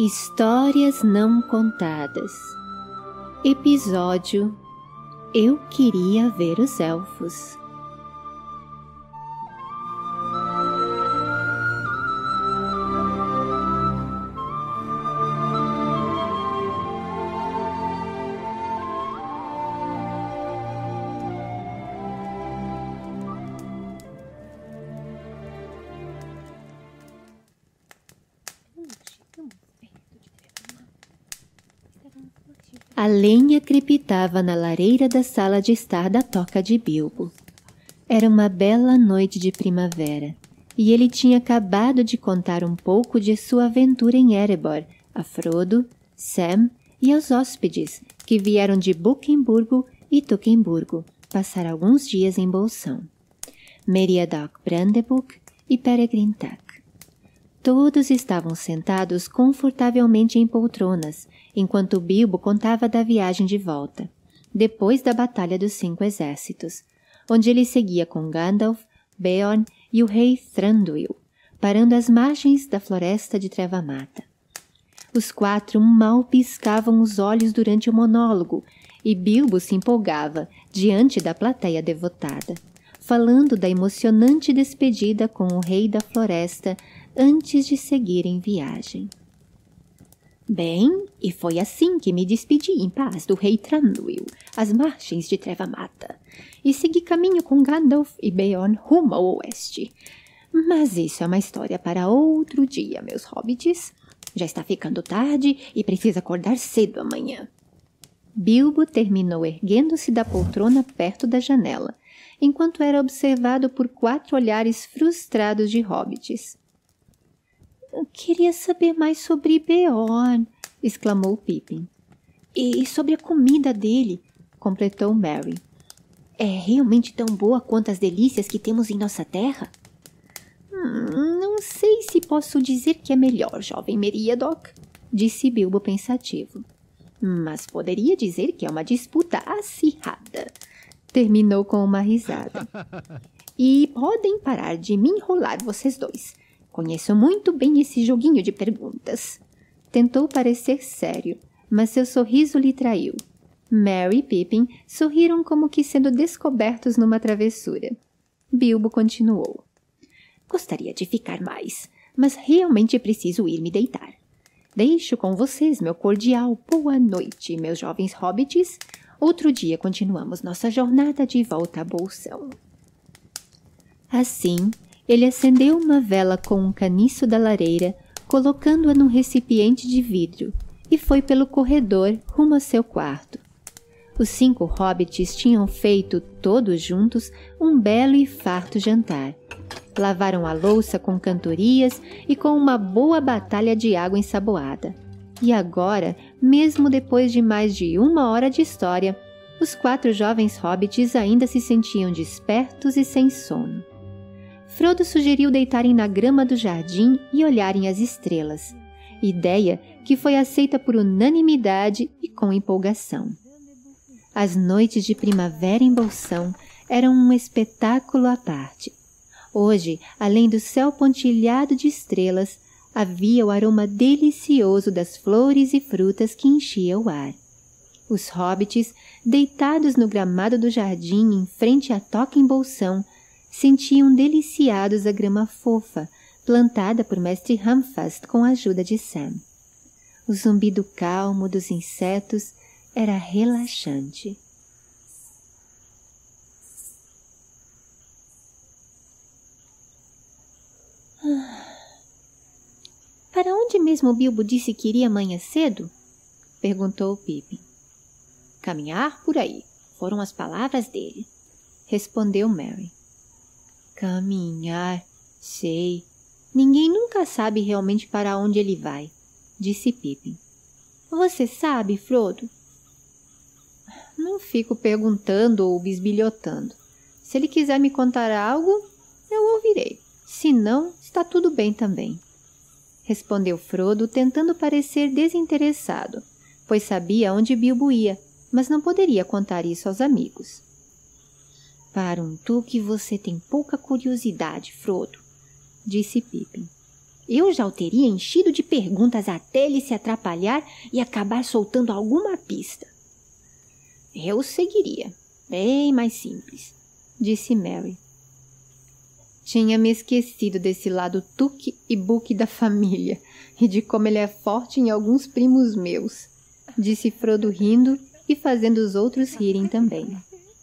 Histórias Não Contadas. Episódio Eu Queria Ver os Elfos. A lenha crepitava na lareira da sala de estar da toca de Bilbo. Era uma bela noite de primavera, e ele tinha acabado de contar um pouco de sua aventura em Erebor a Frodo, Sam e aos hóspedes que vieram de Buquemburgo e Tuquemburgo passar alguns dias em Bolsão, Meriadoc Brandebuck e Peregrin Tock. Todos estavam sentados confortavelmente em poltronas, enquanto Bilbo contava da viagem de volta, depois da Batalha dos 5 Exércitos, onde ele seguia com Gandalf, Beorn e o rei Thranduil, parando às margens da floresta de Treva-mata. Os 4 mal piscavam os olhos durante o monólogo, e Bilbo se empolgava diante da plateia devotada, falando da emocionante despedida com o rei da floresta antes de seguir em viagem. Bem, e foi assim que me despedi em paz do rei Thranduil, às margens de Treva-mata, e segui caminho com Gandalf e Beorn rumo ao oeste. Mas isso é uma história para outro dia, meus hobbits. Já está ficando tarde e preciso acordar cedo amanhã. Bilbo terminou erguendo-se da poltrona perto da janela, enquanto era observado por 4 olhares frustrados de hobbits. Queria saber mais sobre Beorn, exclamou Pippin. E sobre a comida dele, completou Merry. É realmente tão boa quanto as delícias que temos em nossa terra? Não sei se posso dizer que é melhor, jovem Meriadoc, disse Bilbo pensativo. Mas poderia dizer que é uma disputa acirrada. Terminou com uma risada. E podem parar de me enrolar, vocês dois. Conheço muito bem esse joguinho de perguntas. Tentou parecer sério, mas seu sorriso lhe traiu. Merry e Pippin sorriram como que sendo descobertos numa travessura. Bilbo continuou. Gostaria de ficar mais, mas realmente preciso ir me deitar. Deixo com vocês meu cordial boa noite, meus jovens hobbits. Outro dia continuamos nossa jornada de volta a Bolsão. Assim, ele acendeu uma vela com um caniço da lareira, colocando-a num recipiente de vidro, e foi pelo corredor rumo ao seu quarto. Os 5 hobbits tinham feito, todos juntos, um belo e farto jantar. Lavaram a louça com cantorias e com uma boa batalha de água ensaboada. E agora, mesmo depois de mais de 1 hora de história, os 4 jovens hobbits ainda se sentiam despertos e sem sono. Frodo sugeriu deitarem na grama do jardim e olharem as estrelas, ideia que foi aceita por unanimidade e com empolgação. As noites de primavera em Bolsão eram um espetáculo à parte. Hoje, além do céu pontilhado de estrelas, havia o aroma delicioso das flores e frutas que enchia o ar. Os hobbits, deitados no gramado do jardim em frente à toca em Bolsão, sentiam deliciados a grama fofa, plantada por Mestre Hamfast com a ajuda de Sam. O zumbido calmo dos insetos era relaxante. Para onde mesmo Bilbo disse que iria amanhã cedo? Perguntou Pippin. Caminhar por aí, foram as palavras dele, respondeu Merry. Caminhar, sei. Ninguém nunca sabe realmente para onde ele vai, disse Pippin. Você sabe, Frodo? Não fico perguntando ou bisbilhotando. Se ele quiser me contar algo, eu ouvirei. Se não, está tudo bem também, respondeu Frodo, tentando parecer desinteressado, pois sabia onde Bilbo ia, mas não poderia contar isso aos amigos. Para um tu que você tem pouca curiosidade, Frodo, disse Pippin. Eu já o teria enchido de perguntas até ele se atrapalhar e acabar soltando alguma pista. Eu seguiria. Bem mais simples, disse Mary. Tinha me esquecido desse lado tuque e buque da família e de como ele é forte em alguns primos meus, disse Frodo rindo e fazendo os outros rirem também.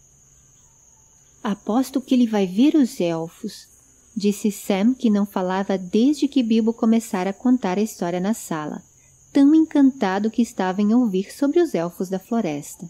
Aposto que ele vai ver os elfos, disse Sam, que não falava desde que Bilbo começara a contar a história na sala, tão encantado que estava em ouvir sobre os elfos da floresta.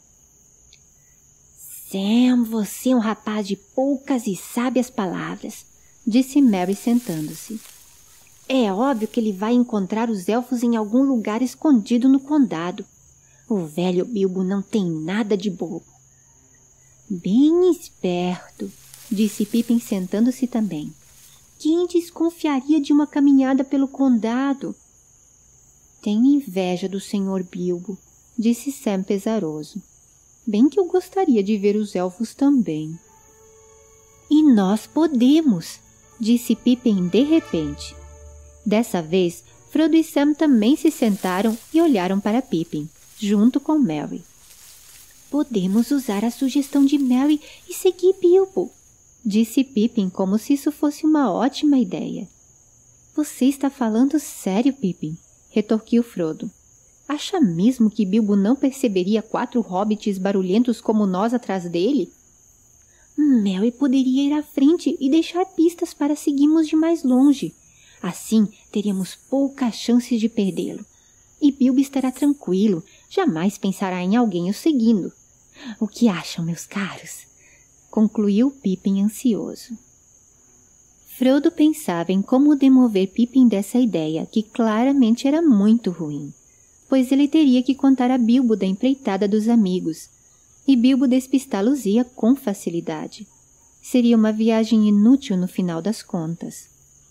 Sam, você é um rapaz de poucas e sábias palavras, disse Mary sentando-se. É óbvio que ele vai encontrar os elfos em algum lugar escondido no condado. O velho Bilbo não tem nada de bobo. Bem esperto, disse Pippin sentando-se também. Quem desconfiaria de uma caminhada pelo condado? Tenho inveja do Sr. Bilbo, disse Sam pesaroso. Bem que eu gostaria de ver os elfos também. E nós podemos, disse Pippin de repente. Dessa vez, Frodo e Sam também se sentaram e olharam para Pippin, junto com Merry. Podemos usar a sugestão de Merry e seguir Bilbo, disse Pippin como se isso fosse uma ótima ideia. Você está falando sério, Pippin? Retorquiu Frodo. Acha mesmo que Bilbo não perceberia 4 hobbits barulhentos como nós atrás dele? Merry poderia ir à frente e deixar pistas para seguirmos de mais longe. Assim, teríamos poucas chances de perdê-lo. E Bilbo estará tranquilo, jamais pensará em alguém o seguindo. O que acham, meus caros? Concluiu Pippin ansioso. Frodo pensava em como demover Pippin dessa ideia, que claramente era muito ruim, pois ele teria que contar a Bilbo da empreitada dos amigos, e Bilbo despistá-los-ia com facilidade. Seria uma viagem inútil no final das contas.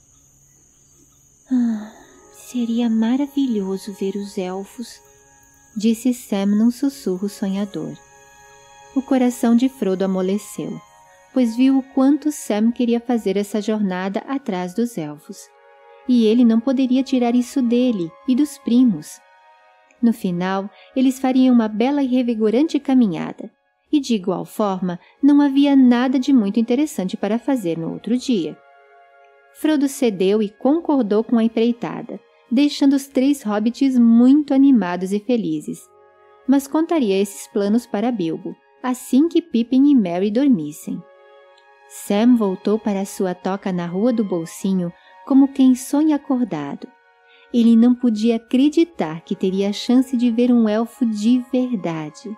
Seria maravilhoso ver os elfos, disse Sam num sussurro sonhador. O coração de Frodo amoleceu, pois viu o quanto Sam queria fazer essa jornada atrás dos elfos, e ele não poderia tirar isso dele e dos primos. No final, eles fariam uma bela e revigorante caminhada, e de igual forma não havia nada de muito interessante para fazer no outro dia. Frodo cedeu e concordou com a empreitada, deixando os 3 hobbits muito animados e felizes, mas contaria esses planos para Bilbo, assim que Pippin e Merry dormissem. Sam voltou para sua toca na Rua do Bolsinho como quem sonha acordado. Ele não podia acreditar que teria a chance de ver um elfo de verdade.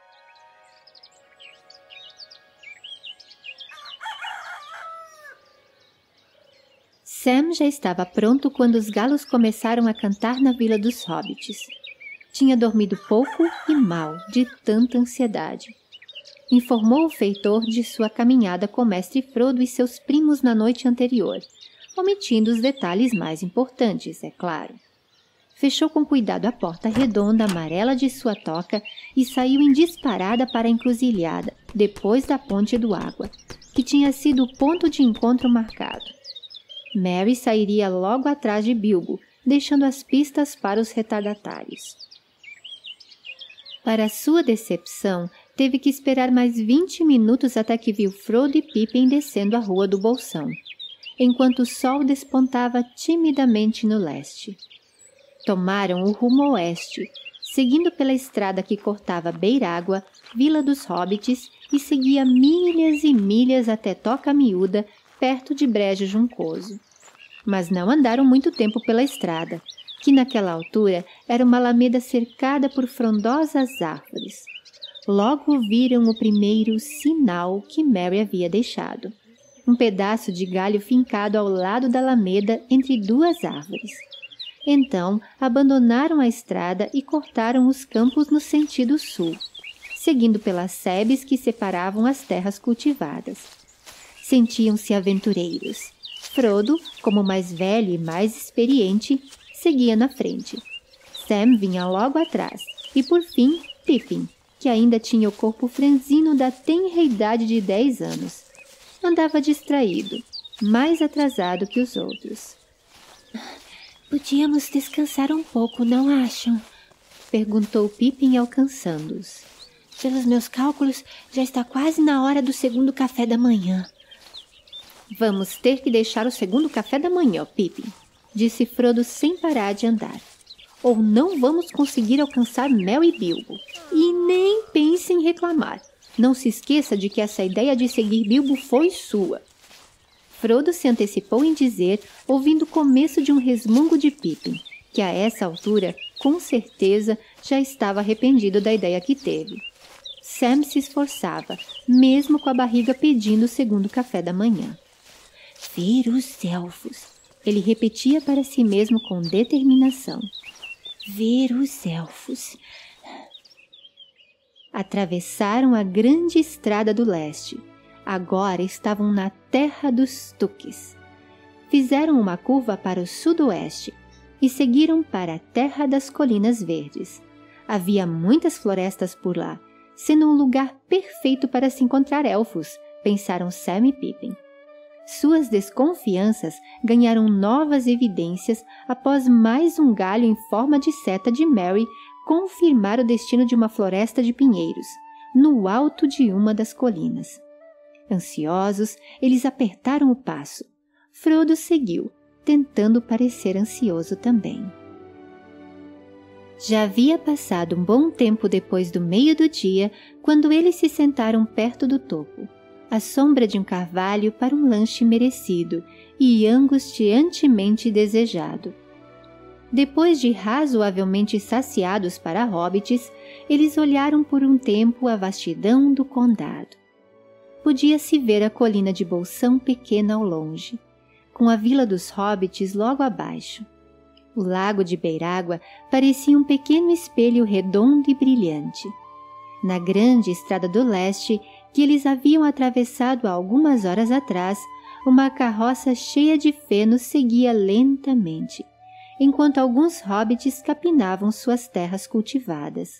Sam já estava pronto quando os galos começaram a cantar na Vila dos Hobbits. Tinha dormido pouco e mal, de tanta ansiedade. Informou o feitor de sua caminhada com o mestre Frodo e seus primos na noite anterior, omitindo os detalhes mais importantes, é claro. Fechou com cuidado a porta redonda amarela de sua toca e saiu em disparada para a encruzilhada, depois da Ponte do Água, que tinha sido o ponto de encontro marcado. Merry sairia logo atrás de Bilbo, deixando as pistas para os retardatários. Para sua decepção, teve que esperar mais 20 minutos até que viu Frodo e Pippin descendo a Rua do Bolsão, enquanto o sol despontava timidamente no leste. Tomaram o rumo oeste, seguindo pela estrada que cortava Beirágua, Vila dos Hobbits e seguia milhas e milhas até Toca Miúda, perto de Brejo Juncoso. Mas não andaram muito tempo pela estrada, que naquela altura era uma alameda cercada por frondosas árvores. Logo viram o primeiro sinal que Merry havia deixado. Um pedaço de galho fincado ao lado da alameda entre 2 árvores. Então, abandonaram a estrada e cortaram os campos no sentido sul, seguindo pelas sebes que separavam as terras cultivadas. Sentiam-se aventureiros. Frodo, como mais velho e mais experiente, seguia na frente. Sam vinha logo atrás, e por fim, Pippin, que ainda tinha o corpo franzino da tenra idade de 10 anos. Andava distraído, mais atrasado que os outros. Podíamos descansar um pouco, não acham? Perguntou Pippin, alcançando-os. Pelos meus cálculos, já está quase na hora do segundo café da manhã. Vamos ter que deixar o segundo café da manhã, Pippin, disse Frodo sem parar de andar. Ou não vamos conseguir alcançar Mel e Bilbo. E nem pense em reclamar. Não se esqueça de que essa ideia de seguir Bilbo foi sua. Frodo se antecipou em dizer, ouvindo o começo de um resmungo de Pippin, que a essa altura, com certeza, já estava arrependido da ideia que teve. Sam se esforçava, mesmo com a barriga pedindo o segundo café da manhã. Ver os elfos, ele repetia para si mesmo com determinação. Ver os elfos. Atravessaram a grande estrada do leste. Agora estavam na terra dos Tuques. Fizeram uma curva para o sudoeste e seguiram para a terra das colinas verdes. Havia muitas florestas por lá, sendo um lugar perfeito para se encontrar elfos, pensaram Sam e Pippin. Suas desconfianças ganharam novas evidências após mais um galho em forma de seta de Merry confirmar o destino de uma floresta de pinheiros, no alto de uma das colinas. Ansiosos, eles apertaram o passo. Frodo seguiu, tentando parecer ansioso também. Já havia passado um bom tempo depois do meio do dia, quando eles se sentaram perto do topo, à sombra de um carvalho para um lanche merecido e angustiantemente desejado. Depois de razoavelmente saciados para hobbits, eles olharam por um tempo a vastidão do condado. Podia-se ver a colina de Bolsão pequena ao longe, com a vila dos hobbits logo abaixo. O lago de Beirágua parecia um pequeno espelho redondo e brilhante. Na grande estrada do leste, que eles haviam atravessado há algumas horas atrás, uma carroça cheia de feno seguia lentamente, enquanto alguns hobbits capinavam suas terras cultivadas.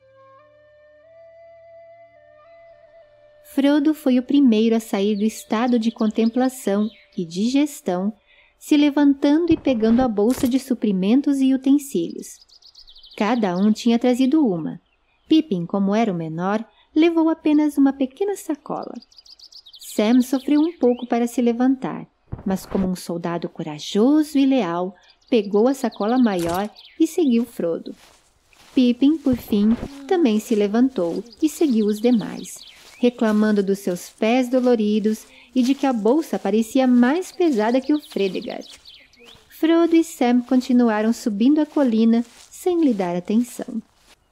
Frodo foi o primeiro a sair do estado de contemplação e digestão, se levantando e pegando a bolsa de suprimentos e utensílios. Cada um tinha trazido uma. Pippin, como era o menor, levou apenas uma pequena sacola. Sam sofreu um pouco para se levantar, mas como um soldado corajoso e leal, pegou a sacola maior e seguiu Frodo. Pippin, por fim, também se levantou e seguiu os demais, reclamando dos seus pés doloridos e de que a bolsa parecia mais pesada que o Fredegar. Frodo e Sam continuaram subindo a colina sem lhe dar atenção.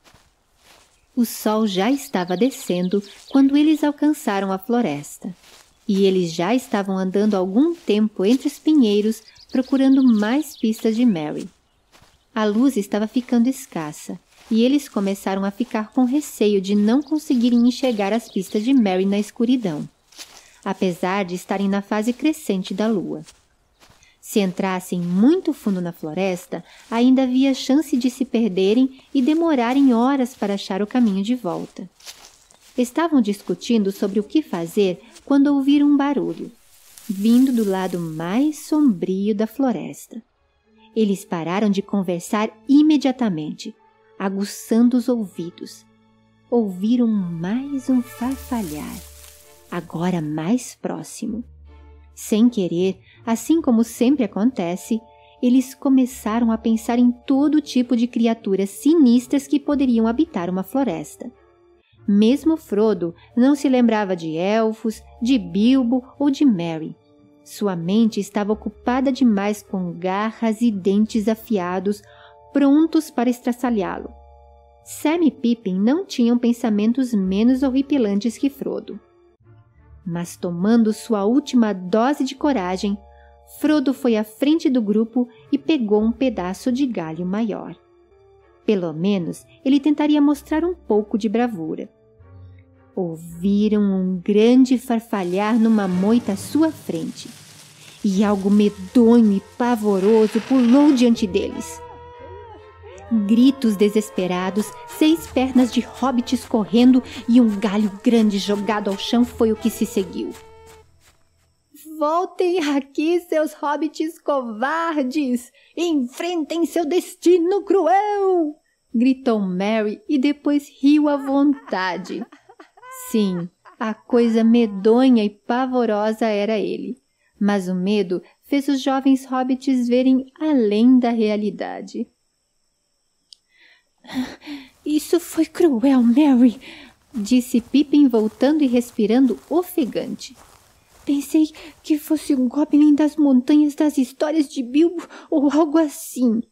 O sol já estava descendo quando eles alcançaram a floresta, e eles já estavam andando algum tempo entre os pinheiros procurando mais pistas de Merry. A luz estava ficando escassa, e eles começaram a ficar com receio de não conseguirem enxergar as pistas de Merry na escuridão, apesar de estarem na fase crescente da lua. Se entrassem muito fundo na floresta, ainda havia chance de se perderem e demorarem horas para achar o caminho de volta. Estavam discutindo sobre o que fazer quando ouviram um barulho, vindo do lado mais sombrio da floresta. Eles pararam de conversar imediatamente, aguçando os ouvidos. Ouviram mais um farfalhar, agora mais próximo. Sem querer, assim como sempre acontece, eles começaram a pensar em todo tipo de criaturas sinistras que poderiam habitar uma floresta. Mesmo Frodo não se lembrava de elfos, de Bilbo ou de Merry. Sua mente estava ocupada demais com garras e dentes afiados, prontos para estraçalhá-lo. Sam e Pippin não tinham pensamentos menos horripilantes que Frodo. Mas tomando sua última dose de coragem, Frodo foi à frente do grupo e pegou um pedaço de galho maior. Pelo menos ele tentaria mostrar um pouco de bravura. Ouviram um grande farfalhar numa moita à sua frente, e algo medonho e pavoroso pulou diante deles. Gritos desesperados, 6 pernas de hobbits correndo e um galho grande jogado ao chão foi o que se seguiu. Voltem aqui, seus hobbits covardes! Enfrentem seu destino cruel! Gritou Merry e depois riu à vontade. Sim, a coisa medonha e pavorosa era ele, mas o medo fez os jovens hobbits verem além da realidade. Isso foi cruel, Merry, disse Pippin voltando e respirando ofegante. Pensei que fosse um goblin das montanhas das histórias de Bilbo ou algo assim.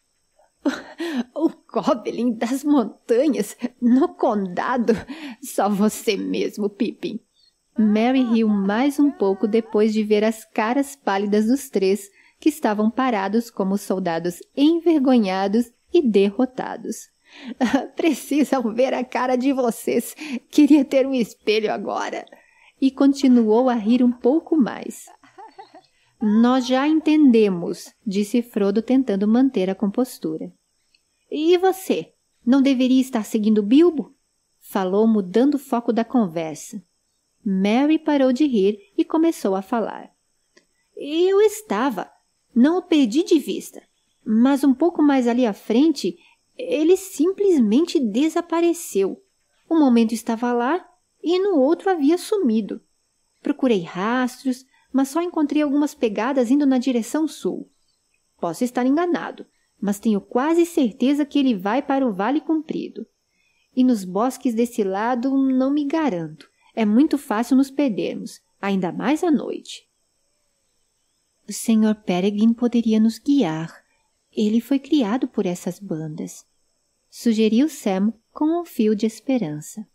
O goblin das montanhas no condado? Só você mesmo, Pippin. Merry riu mais um pouco depois de ver as caras pálidas dos três, que estavam parados como soldados envergonhados e derrotados. Precisam ver a cara de vocês. Queria ter um espelho agora. E continuou a rir um pouco mais. Nós já entendemos, disse Frodo tentando manter a compostura. E você? Não deveria estar seguindo Bilbo? Falou mudando o foco da conversa. Merry parou de rir e começou a falar. Eu estava. Não o perdi de vista. Mas um pouco mais ali à frente, ele simplesmente desapareceu. Um momento estava lá e no outro havia sumido. Procurei rastros, mas só encontrei algumas pegadas indo na direção sul. Posso estar enganado, mas tenho quase certeza que ele vai para o Vale Comprido. E nos bosques desse lado não me garanto. É muito fácil nos perdermos, ainda mais à noite. O Sr. Peregrine poderia nos guiar. Ele foi criado por essas bandas. Sugeriu Sam com um fio de esperança.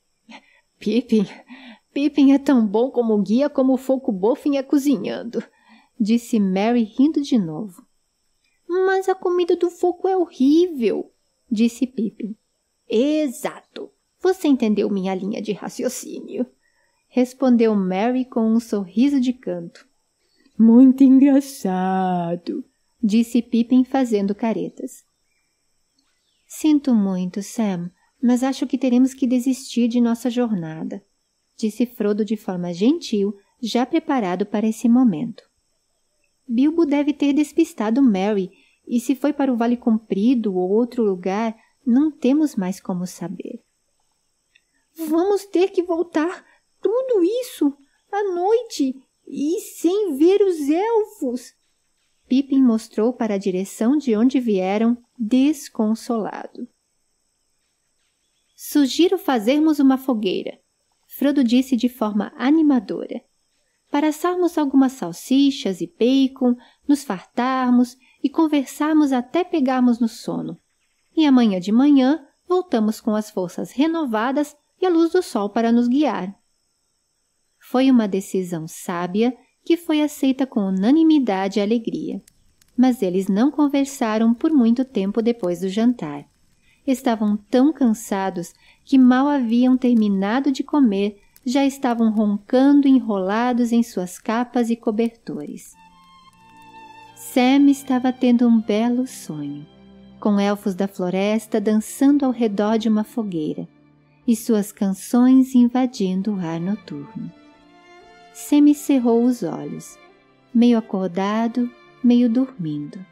Pippin é tão bom como guia como o Focobofin é cozinhando, disse Merry rindo de novo. Mas a comida do Foco é horrível, disse Pippin. Exato, você entendeu minha linha de raciocínio, respondeu Merry com um sorriso de canto. Muito engraçado, disse Pippin fazendo caretas. Sinto muito, Sam, mas acho que teremos que desistir de nossa jornada, disse Frodo de forma gentil, já preparado para esse momento. Bilbo deve ter despistado Merry, e se foi para o Vale Comprido ou outro lugar, não temos mais como saber. Vamos ter que voltar tudo isso à noite e sem ver os elfos. Pippin mostrou para a direção de onde vieram, desconsolado. Sugiro fazermos uma fogueira, Frodo disse de forma animadora, para assarmos algumas salsichas e bacon, nos fartarmos e conversarmos até pegarmos no sono. E amanhã de manhã voltamos com as forças renovadas e a luz do sol para nos guiar. Foi uma decisão sábia que foi aceita com unanimidade e alegria. Mas eles não conversaram por muito tempo depois do jantar. Estavam tão cansados que mal haviam terminado de comer, já estavam roncando enrolados em suas capas e cobertores. Sam estava tendo um belo sonho, com elfos da floresta dançando ao redor de uma fogueira e suas canções invadindo o ar noturno. Sam cerrou os olhos, meio acordado, meio dormindo.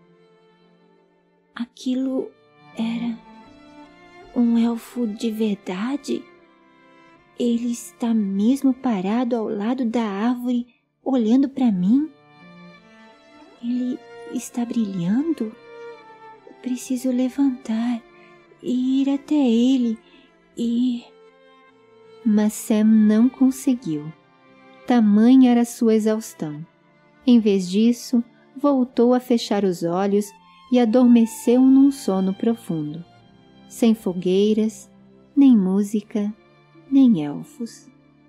Aquilo era um elfo de verdade? Ele está mesmo parado ao lado da árvore, olhando para mim? Ele está brilhando? Preciso levantar e ir até ele e... Mas Sam não conseguiu. Tamanha era sua exaustão. Em vez disso, voltou a fechar os olhos e adormeceu num sono profundo, sem fogueiras, nem música, nem elfos.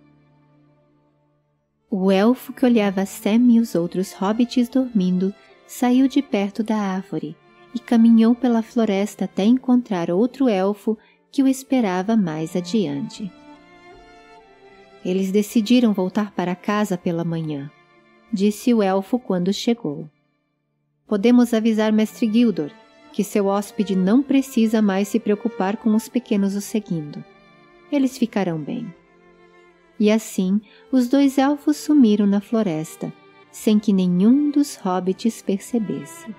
O elfo que olhava Sam e os outros hobbits dormindo saiu de perto da árvore e caminhou pela floresta até encontrar outro elfo que o esperava mais adiante. Eles decidiram voltar para casa pela manhã, disse o elfo quando chegou. Podemos avisar Mestre Gildor que seu hóspede não precisa mais se preocupar com os pequenos o seguindo. Eles ficarão bem. E assim, os 2 elfos sumiram na floresta, sem que nenhum dos hobbits percebesse.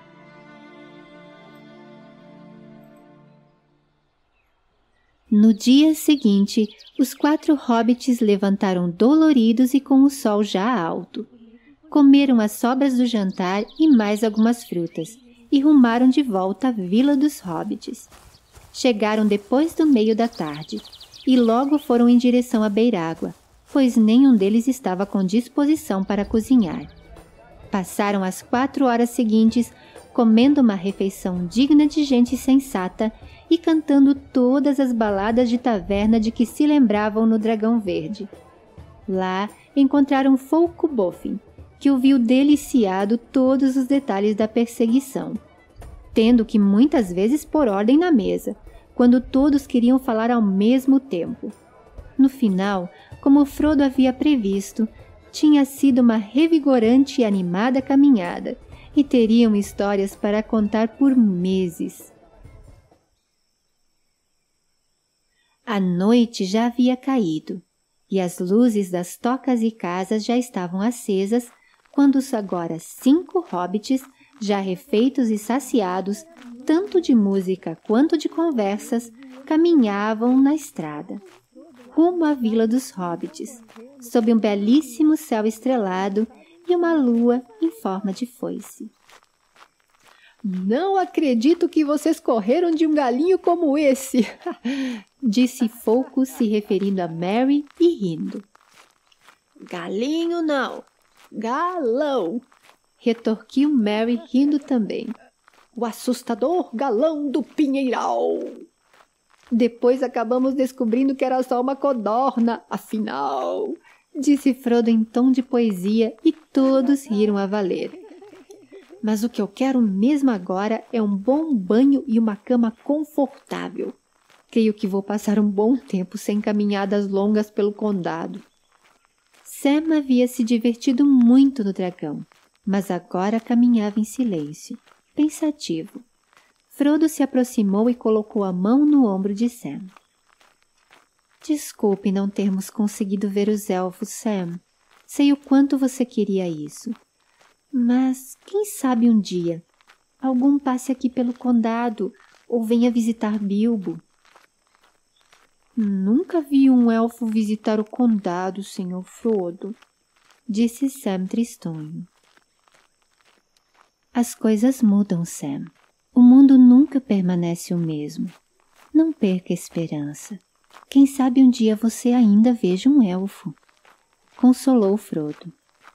No dia seguinte, os 4 hobbits levantaram doloridos e com o sol já alto. Comeram as sobras do jantar e mais algumas frutas, e rumaram de volta à vila dos hobbits. Chegaram depois do meio da tarde, e logo foram em direção à beirágua, pois nenhum deles estava com disposição para cozinhar. Passaram as 4 horas seguintes comendo uma refeição digna de gente sensata e cantando todas as baladas de taverna de que se lembravam no Dragão Verde. Lá encontraram Folco Boffin, que ouviu deliciado todos os detalhes da perseguição, tendo que muitas vezes pôr ordem na mesa, quando todos queriam falar ao mesmo tempo. No final, como Frodo havia previsto, tinha sido uma revigorante e animada caminhada, e teriam histórias para contar por meses. A noite já havia caído, e as luzes das tocas e casas já estavam acesas, quando os agora 5 hobbits, já refeitos e saciados, tanto de música quanto de conversas, caminhavam na estrada, rumo à vila dos hobbits, sob um belíssimo céu estrelado e uma lua em forma de foice. Não acredito que vocês correram de um galinho como esse, disse Folco, se referindo a Merry e rindo. Galinho não, galão, retorquiu Merry rindo também. O assustador galão do Pinheiral. Depois acabamos descobrindo que era só uma codorna, afinal, disse Frodo em tom de poesia, e todos riram a valer. Mas o que eu quero mesmo agora é um bom banho e uma cama confortável. Creio que vou passar um bom tempo sem caminhadas longas pelo condado. Sam havia se divertido muito no dragão, mas agora caminhava em silêncio, pensativo. Frodo se aproximou e colocou a mão no ombro de Sam. Desculpe não termos conseguido ver os elfos, Sam. Sei o quanto você queria isso. Mas, quem sabe um dia, algum passe aqui pelo condado ou venha visitar Bilbo. Nunca vi um elfo visitar o condado, Sr. Frodo, disse Sam tristonho. As coisas mudam, Sam. O mundo nunca permanece o mesmo. Não perca a esperança. Quem sabe um dia você ainda veja um elfo. Consolou Frodo.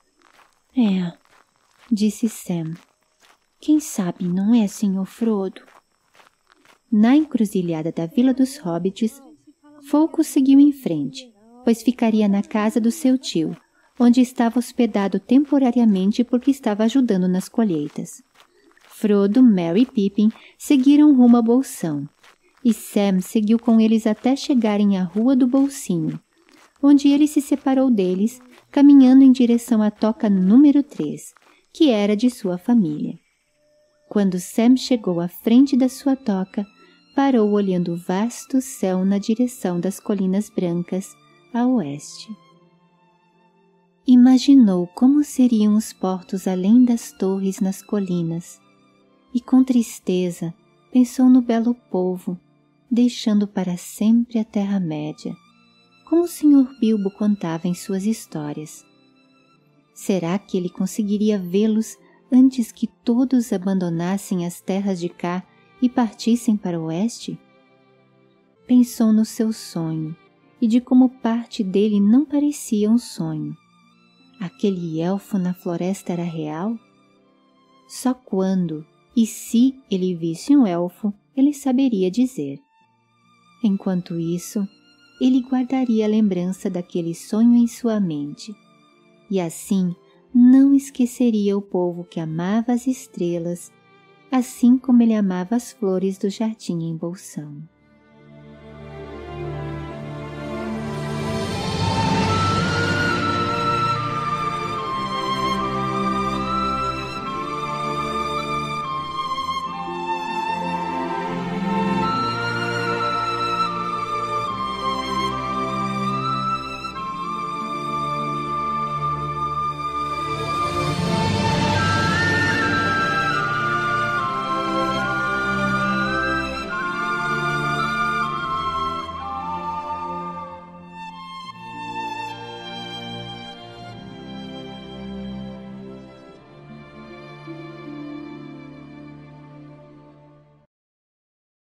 Disse Sam. Quem sabe, não é, Sr. Frodo? Na encruzilhada da Vila dos Hobbits, Folco seguiu em frente, pois ficaria na casa do seu tio, onde estava hospedado temporariamente porque estava ajudando nas colheitas. Frodo, Merry e Pippin seguiram rumo ao Bolsão, e Sam seguiu com eles até chegarem à Rua do Bolsinho, onde ele se separou deles, caminhando em direção à toca número 3, que era de sua família. Quando Sam chegou à frente da sua toca, parou olhando o vasto céu na direção das colinas brancas a oeste. Imaginou como seriam os portos além das torres nas colinas, e com tristeza pensou no belo povo, deixando para sempre a Terra-média, como o Sr. Bilbo contava em suas histórias. Será que ele conseguiria vê-los antes que todos abandonassem as terras de cá e partissem para o oeste? Pensou no seu sonho e de como parte dele não parecia um sonho. Aquele elfo na floresta era real? Só quando e se ele visse um elfo, ele saberia dizer. Enquanto isso, ele guardaria a lembrança daquele sonho em sua mente, e assim não esqueceria o povo que amava as estrelas, assim como ele amava as flores do jardim em Bolsão.